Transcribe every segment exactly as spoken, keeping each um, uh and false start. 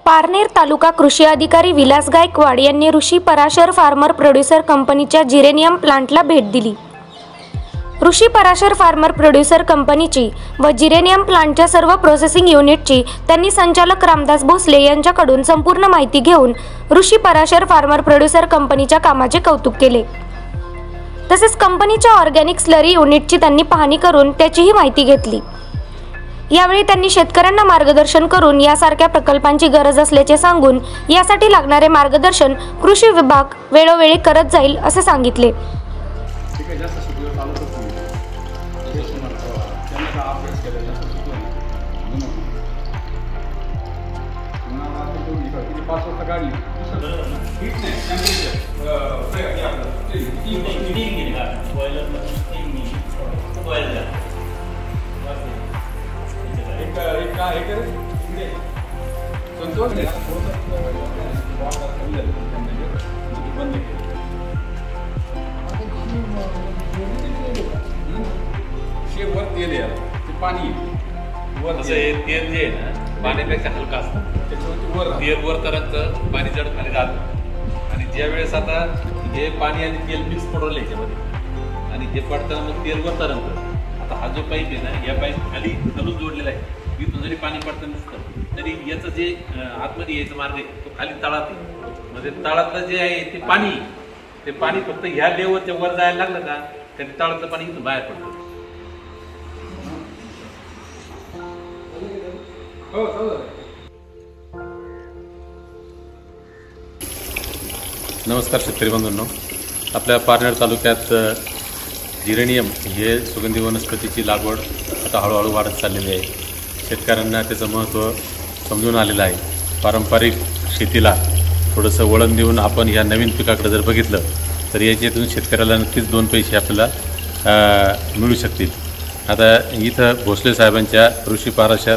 पारनेर तालुका कृषी अधिकारी विलास गायकवाड यांनी ऋषी पराशर फार्मर प्रोड्युसर कंपनीच्या जिरेनियम प्लांटला भेट दिली। ऋषी पराशर फार्मर प्रोड्युसर कंपनीची व जिरेनियम प्लांटच्या सर्व प्रोसेसिंग युनिटची त्यांनी संचालक रामदास भोसले यांच्याकडून संपूर्ण माहिती घेऊन ऋषी पराशर फार्मर प्रोड्युसर कंपनीच्या कामाचे कौतुक केले। तसेच कंपनीच्या ऑर्गॅनिक स्लरी युनिटची त्यांनी पाहणी करून त्याचीही माहिती घेतली। यावेळी त्यांनी शेतकऱ्यांना मार्गदर्शन करून यासारख्या प्रकल्पांची गरज असल्याचे सांगून यासाठी लागणारे मार्गदर्शन कृषी विभाग वेळोवेळी करत जाईल असे सांगितले। पाणी असं हे तेल जे आहे ना पाण्यापेक्षा हलका असतं, तेल वर तरंगतं, पाणी जड खाली जातं आणि ज्या वेळेस आता हे पाणी आणि तेल मिक्स पडवलं याच्यामध्ये आणि हे पडताना मग तेल वर तरंगतं। आता हा जो पाईप आहे ना या पाईप खाली धरून जोडलेला आहे, इथून जरी पाणी पडताना दिसतं तरी याचं जे आतमध्ये यायचं मार्ग आहे तो खाली तळात आहे, म्हणजे तळातलं जे आहे ते पाणी ते पाणी फक्त ह्या लेवलच्या वर जायला लागलं का त्या तळातलं पाणी इथून बाहेर पडतं। नमस्कार शेतकरी बंधूंनो, आपल्या पारनेर तालुक्यात जिरेनियम हे सुगंधी वनस्पतीची लागवड आता हळूहळू वाढत चाललेली आहे। शेतकऱ्यांना त्याचं महत्त्व समजून आलेलं आहे। पारंपरिक शेतीला थोडंसं वळण देऊन आपण ह्या नवीन पिकाकडे जर बघितलं तर याच्यातून शेतकऱ्याला नक्कीच दोन पैसे आपल्याला मिळू शकतील। आता इथं भोसले साहेबांच्या ऋषी पराशर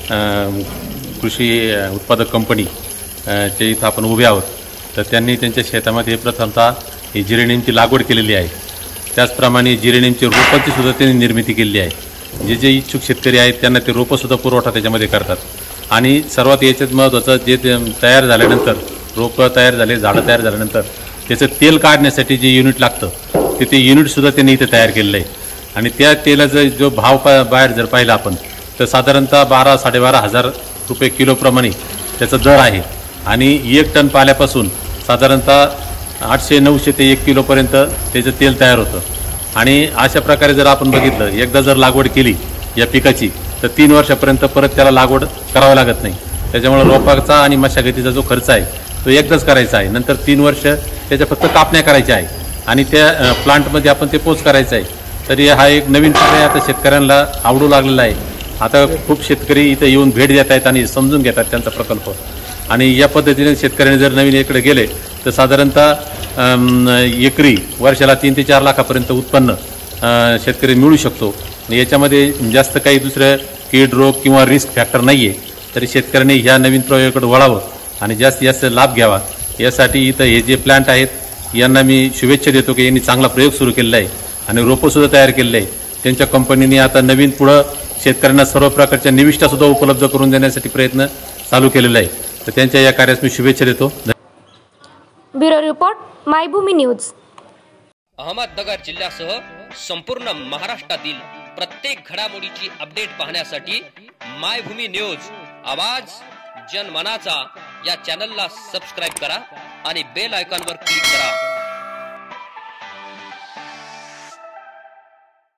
कृषी उत्पादक कंपनी चे इथं आपण उभे आहोत। तर त्यांनी त्यांच्या शेतामध्ये प्रथमतः ही जिरेनियमची लागवड केलेली आहे। त्याचप्रमाणे जिरेनियमची रोपांची सुद्धा त्यांनी निर्मिती केलेली आहे। जे जे इच्छुक शेतकरी आहेत त्यांना ते रोपंसुद्धा पुरवठा त्याच्यामध्ये करतात आणि सर्वात याच्यात महत्त्वाचं जे ते तयार झाल्यानंतर रोपं तयार झाले, झाडं तयार झाल्यानंतर त्याचं तेल काढण्यासाठी जे युनिट लागतं ते ते युनिटसुद्धा त्यांनी इथे तयार केलेलं आहे आणि त्या तेलाचा जो भाव पा बाहेर जर पाहिला आपण तर साधारणतः बारा साडेबारा हजार रुपये किलोप्रमाणे त्याचा दर आहे आणि एक टन पाल्यापासून साधारणतः आठशे नऊशे ते एक किलोपर्यंत त्याचं तेल तयार होतं। आणि अशा प्रकारे जर आपण बघितलं, एकदा जर लागवड केली या पिकाची तर तीन वर्षापर्यंत परत त्याला लागवड करावं लागत नाही। त्याच्यामुळे रोपाचा आणि मशागतीचा जो खर्च आहे तो एकदाच करायचा आहे, नंतर तीन वर्ष त्याच्या फक्त कापण्या करायच्या आहे आणि त्या प्लांटमध्ये आपण ते पोच करायचं आहे। तरी हा एक नवीन पर्याय आता शेतकऱ्यांना आवडू लागलेला आहे। आता खूप शेतकरी इथे येऊन भेट देत आहेत आणि समजून घेतात त्यांचा प्रकल्प आणि या पद्धतीने शेतकऱ्यांनी जर नवीन इकडे गेले तर साधारणतः एकरी वर्षाला तीन ते चार लाखापर्यंत उत्पन्न शेतकरी मिळू शकतो। याच्यामध्ये जास्त काही दुसरं कीड रोग किंवा रिस्क फॅक्टर नाही आहे, तरी शेतकऱ्यांनी ह्या नवीन प्रयोगाकडे वळावं आणि जास्तीत जास्त लाभ घ्यावा। यासाठी इथं हे जे प्लांट आहेत यांना मी शुभेच्छा देतो की यांनी चांगला प्रयोग सुरू केलेला आहे आणि रोपंसुद्धा तयार केलेलं आहे। त्यांच्या कंपनीने आता नवीन पुढं शेतकऱ्यांना सर्व प्रकारच्या निविष्ठासुद्धा उपलब्ध करून देण्यासाठी प्रयत्न चालू केलेला आहे। तर त्यांच्या या कार्यास मी शुभेच्छा देतो। Bureau report, Maybhumi news. Ahmednagar जिल्ह्यासह संपूर्ण महाराष्ट्रातील प्रत्येक घडामोडीची अपडेट पाहण्यासाठी मायभूमी न्यूज आवाज जनमनाचा या चॅनलला सबस्क्राइब करा आणि बेल आयकॉनवर क्लिक करा।